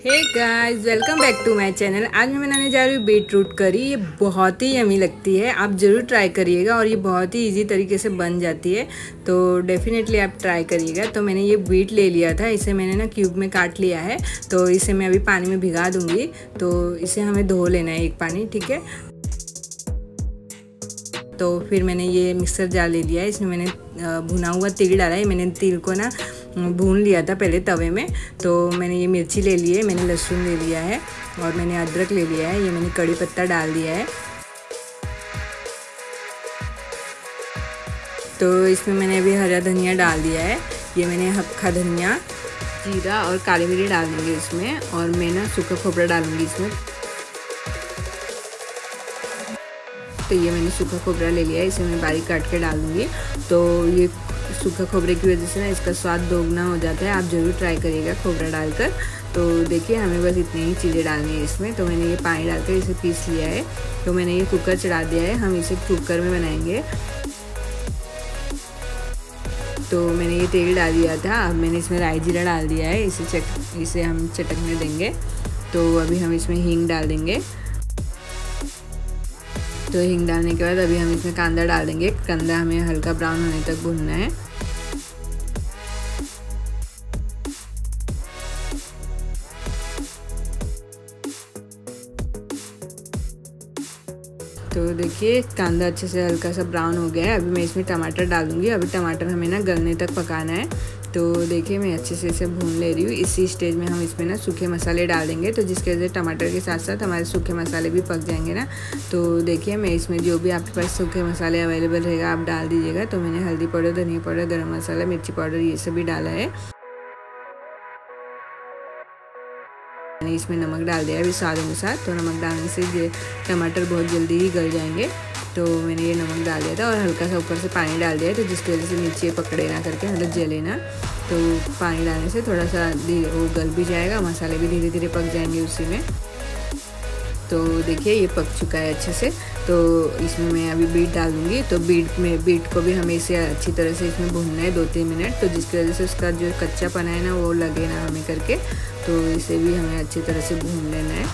Hey guys, welcome back to my channel. आज मैं बनाने जा रही हूँ बीट रूट करी। ये बहुत ही यमी लगती है, आप ज़रूर ट्राई करिएगा और ये बहुत ही इजी तरीके से बन जाती है, तो डेफिनेटली आप ट्राई करिएगा। तो मैंने ये बीट ले लिया था, इसे मैंने ना क्यूब में काट लिया है। तो इसे मैं अभी पानी में भिगा दूँगी। तो इसे हमें धो लेना है एक पानी, ठीक है। तो फिर मैंने ये मिक्सर जार ले लिया है, इसमें मैंने भुना हुआ तिल डाला है। मैंने तिल को ना भून लिया था पहले तवे में। तो मैंने ये मिर्ची ले ली है, मैंने लहसुन ले लिया है और मैंने अदरक ले लिया है। ये मैंने कड़ी पत्ता डाल दिया है। तो इसमें मैंने अभी हरा धनिया डाल दिया है। ये मैंने हक्खा धनिया, जीरा और काली मिर्च डाल देंगे इसमें। और मैं ना सूखा खोपरा डालूंगी इसमें। तो ये मैंने सूखा खोपरा ले लिया है, इसे मैं बारीक काट के डाल दूँगी। तो ये सूखा खोपरे की वजह से ना इसका स्वाद दोगुना हो जाता है। आप ज़रूर ट्राई करिएगा खोपरा डालकर। तो देखिए, हमें बस इतनी ही चीज़ें डालनी है इसमें। तो मैंने ये पानी डालकर इसे पीस लिया है। तो मैंने ये कुकर चढ़ा दिया है, हम इसे कुकर में बनाएंगे। तो मैंने ये तेल डाल दिया था, अब मैंने इसमें राई जीरा डाल दिया है। इसे हम चटकने देंगे। तो अभी हम इसमें हींग डाल देंगे। तो हींग डालने के बाद अभी हम इसमें कांदा डाल देंगे। कांदा हमें हल्का ब्राउन होने तक भूनना है। तो देखिए, कांदा अच्छे से हल्का सा ब्राउन हो गया है। अभी मैं इसमें टमाटर डाल दूँगी। अभी टमाटर हमें ना गलने तक पकाना है। तो देखिए, मैं अच्छे से इसे भून ले रही हूँ। इसी स्टेज में हम इसमें ना सूखे मसाले डाल देंगे, तो जिसके वजह से टमाटर के साथ साथ हमारे सूखे मसाले भी पक जाएंगे ना। तो देखिए, मैं इसमें जो भी आपके पास सूखे मसाले अवेलेबल रहेगा आप डाल दीजिएगा। तो मैंने हल्दी पाउडर, धनिया पाउडर, गरम मसाला, मिर्ची पाउडर ये सब भी डाला है। मैंने इसमें नमक डाल दिया है अभी स्वाद अनुसार। तो नमक डालने से ये टमाटर बहुत जल्दी ही गल जाएंगे। तो मैंने ये नमक डाल दिया था और हल्का सा ऊपर से पानी डाल दिया है, तो जिसकी वजह से नीचे पकड़े ना करके, मतलब जले ना। तो पानी डालने से थोड़ा सा वो गल भी जाएगा, मसाले भी धीरे धीरे पक जाएंगे उसी में। तो देखिए, ये पक चुका है अच्छे से। तो इसमें मैं अभी बीट डाल दूँगी। तो बीट को भी हमें इसे अच्छी तरह से इसमें भूनना है 2-3 मिनट। तो जिसकी वजह से उसका जो कच्चापन है ना वो लगे ना हमें करके। तो इसे भी हमें अच्छी तरह से भून लेना है।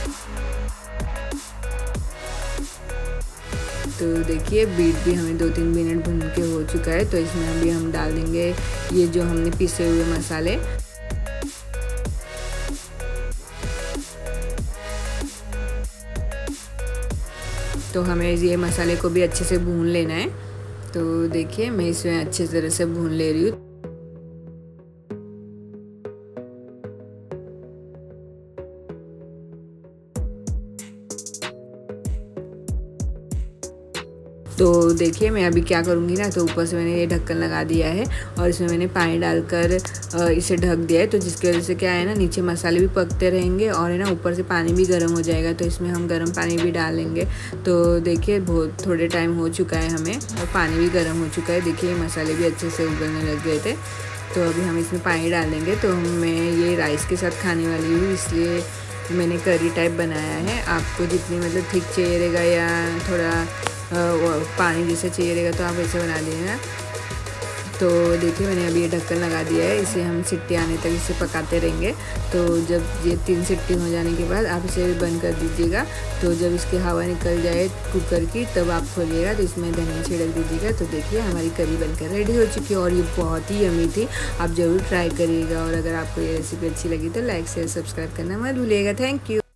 तो देखिए, बीट भी हमें 2-3 मिनट भून के हो चुका है। तो इसमें अभी हम डाल देंगे ये जो हमने पीसे हुए मसाले। तो हमें ये मसाले को भी अच्छे से भून लेना है। तो देखिए, मैं इसमें अच्छी तरह से भून ले रही हूँ। तो देखिए, मैं अभी क्या करूँगी ना, तो ऊपर से मैंने ये ढक्कन लगा दिया है और इसमें मैंने पानी डालकर इसे ढक दिया है। तो जिसकी वजह से क्या है ना, नीचे मसाले भी पकते रहेंगे और है ना ऊपर से पानी भी गर्म हो जाएगा। तो इसमें हम गर्म पानी भी डालेंगे। तो देखिए, बहुत थोड़े टाइम हो चुका है हमें और पानी भी गर्म हो चुका है। देखिए, मसाले भी अच्छे से उबलने लग गए थे। तो अभी हम इसमें पानी डाल देंगे। तो मैं ये राइस के साथ खाने वाली हूँ, इसलिए मैंने करी टाइप बनाया है। आपको जितनी मतलब थिक चाहिए रहेगा या थोड़ा पानी जैसे चाहिए रहेगा तो आप ऐसे बना दीजिएगा। तो देखिए, मैंने अभी ये ढक्कन लगा दिया है। इसे हम सीटी आने तक इसे पकाते रहेंगे। तो जब ये 3 सीटी हो जाने के बाद आप इसे बंद कर दीजिएगा। तो जब इसकी हवा निकल जाए कुकर की तब आप खोलिएगा। तो इसमें धनिया छिड़क दीजिएगा। तो देखिए, हमारी करी बनकर रेडी हो चुकी है और ये बहुत ही यमी थी। आप ज़रूर ट्राई करिएगा। और अगर आपको ये रेसिपी अच्छी लगी तो लाइक शेयर सब्सक्राइब करना मत भूलिएगा। Thank you.